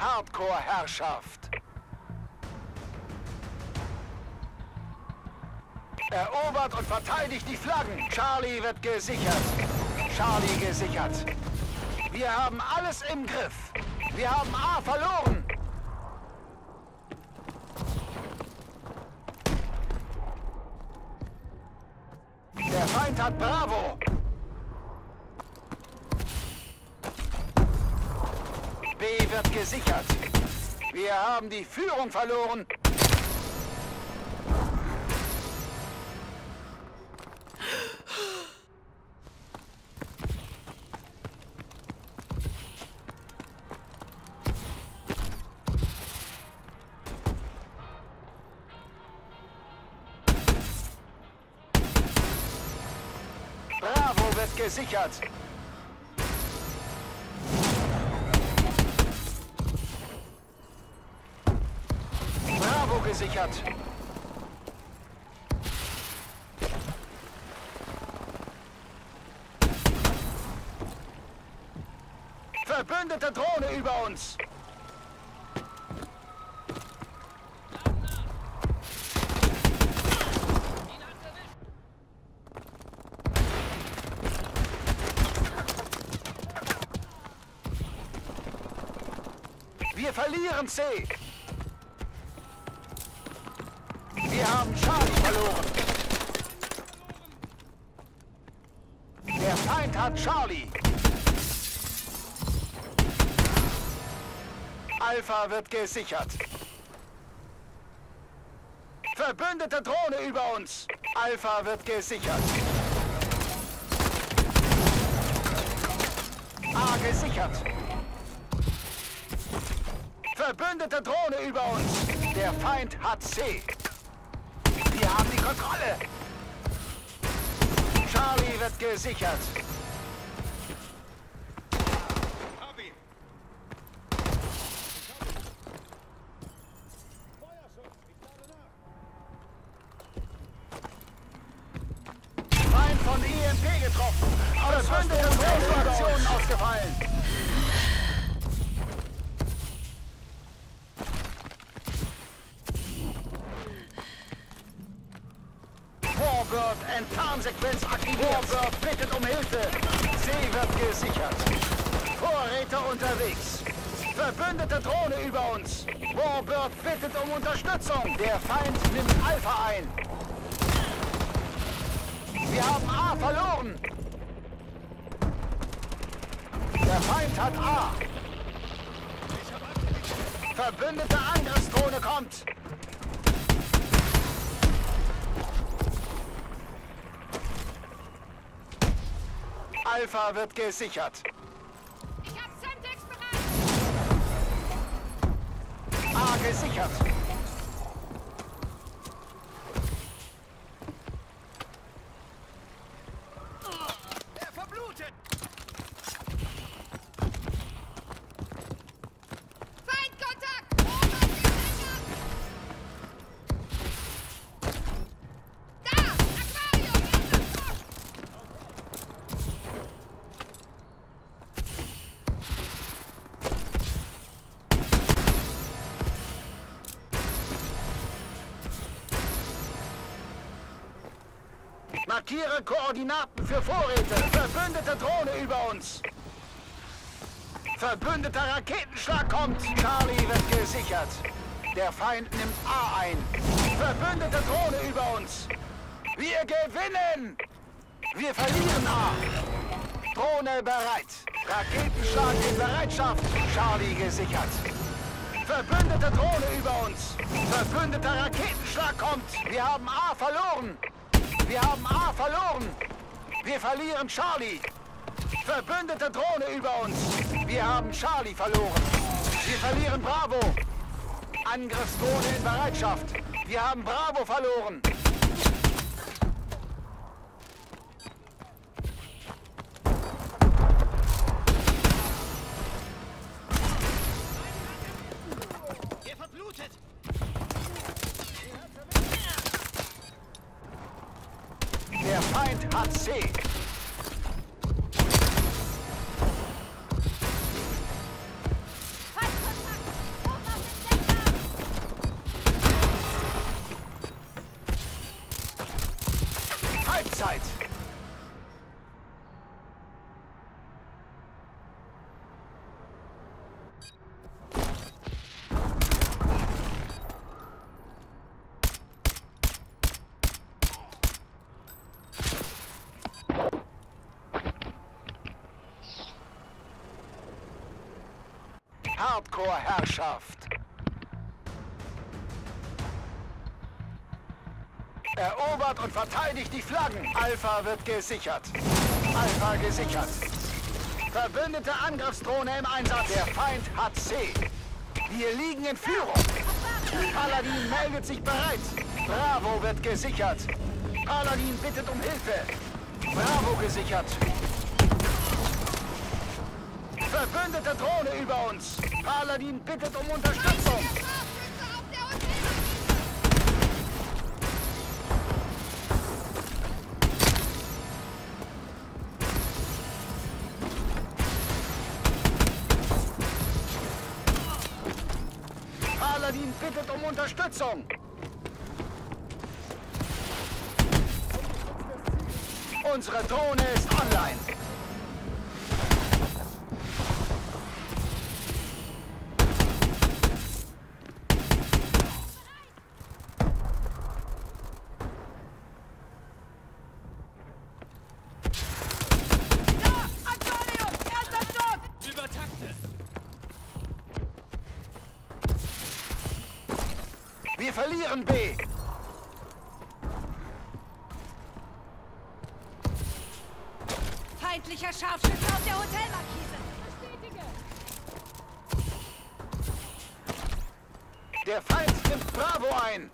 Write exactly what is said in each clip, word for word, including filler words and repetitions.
Hardcore-Herrschaft. Erobert und verteidigt die Flaggen. Charlie wird gesichert. Charlie gesichert. Wir haben alles im Griff. Wir haben A verloren. Der Feind hat Bravo. B wird gesichert. Wir haben die Führung verloren. Bravo wird gesichert. Bravo gesichert. Verbündete Drohne über uns. Wir verlieren C. Wir haben Charlie verloren. Der Feind hat Charlie. Alpha wird gesichert. Verbündete Drohne über uns. Alpha wird gesichert. A gesichert. Verbündete Drohne über uns. Der Feind hat C. Wir haben die Kontrolle. Charlie wird gesichert. Feind von I M P getroffen. Verbündete Drohnenaktionen ausgefallen. Warbird, Enttarnsequenz aktiviert. Warbird bittet um Hilfe. C wird gesichert. Vorräte unterwegs. Verbündete Drohne über uns. Warbird bittet um Unterstützung. Der Feind nimmt Alpha ein. Wir haben A verloren. Der Feind hat A. Verbündete Angriffsdrohne kommt. Alpha wird gesichert. Ich hab Semtex bereit. A gesichert. Er verblutet. Feindkontakt. Da! Aquarium! Markiere Koordinaten für Vorräte. Verbündete Drohne über uns. Verbündeter Raketenschlag kommt. Charlie wird gesichert. Der Feind nimmt A ein. Verbündete Drohne über uns. Wir gewinnen! Wir verlieren A. Drohne bereit. Raketenschlag in Bereitschaft. Charlie gesichert. Verbündete Drohne über uns. Verbündeter Raketenschlag kommt. Wir haben A verloren. Wir haben A verloren. Wir verlieren Charlie. Verbündete Drohne über uns. Wir haben Charlie verloren. Wir verlieren Bravo. Angriffsdrohne in Bereitschaft. Wir haben Bravo verloren. Er verblutet. Der Feind hat C. Halbzeit. Hardcore-Herrschaft. Erobert und verteidigt die Flaggen. Alpha wird gesichert. Alpha gesichert. Verbündete Angriffsdrohne im Einsatz. Der Feind hat C. Wir liegen in Führung. Paladin meldet sich bereit. Bravo wird gesichert. Paladin bittet um Hilfe. Bravo gesichert. Verbündete Drohne über uns. Paladin bittet um Unterstützung. Paladin bittet um Unterstützung. Unsere Drohne ist online. Wir verlieren B. Feindlicher Scharfschütze auf der Hotelmarkise. Bestätige. Der Feind nimmt Bravo ein.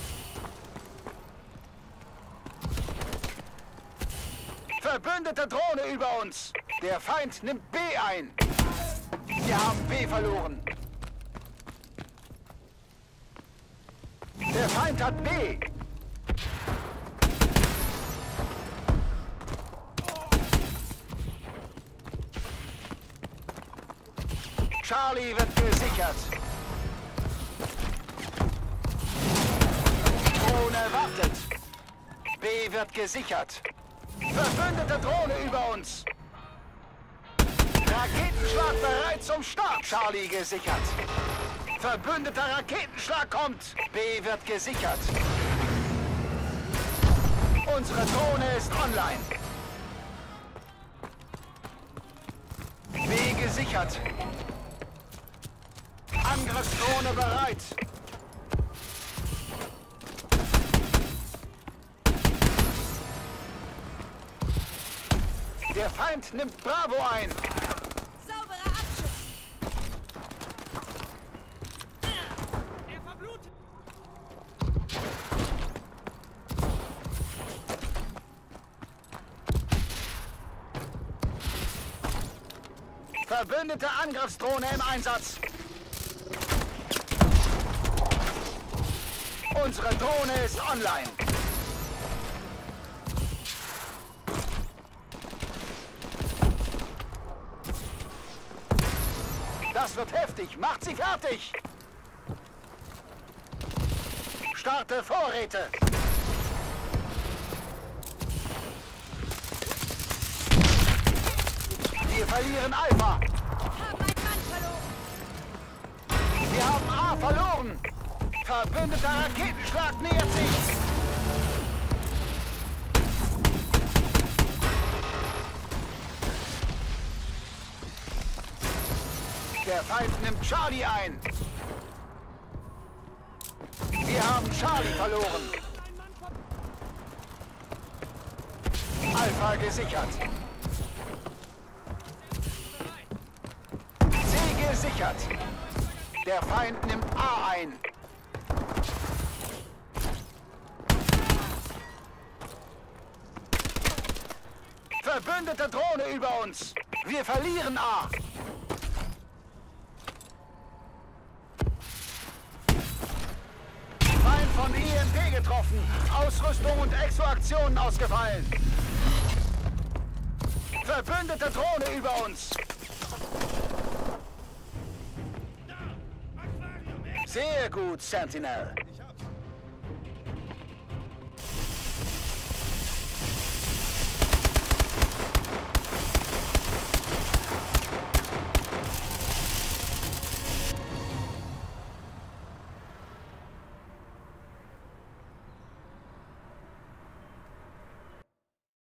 Verbündete Drohne über uns. Der Feind nimmt B ein. Wir haben B verloren. Der Feind hat B. Charlie wird gesichert. Drohne wartet. B wird gesichert. Verbündete Drohne über uns. Raketenschlag bereit zum Start. Charlie gesichert. Verbündeter Raketenschlag kommt. B wird gesichert. Unsere Drohne ist online. B gesichert. Angriffsdrohne bereit. Der Feind nimmt Bravo ein. Sauberer Abschuss. Er verblutet. Verbündete Angriffsdrohne im Einsatz. Unsere Drohne ist online. Das wird heftig. Macht sie fertig. Starte Vorräte. Wir verlieren Alpha. Haben einen Mann verloren. Wir haben A verloren. Verbündeter Raketenschlag nähert sich. Der Feind nimmt Charlie ein. Wir haben Charlie verloren. Alpha gesichert. C gesichert. Der Feind nimmt A ein. Verbündete Drohne über uns. Wir verlieren A. Feind von E M P getroffen. Ausrüstung und Exoaktionen ausgefallen. Verbündete Drohne über uns. Sehr gut, Sentinel.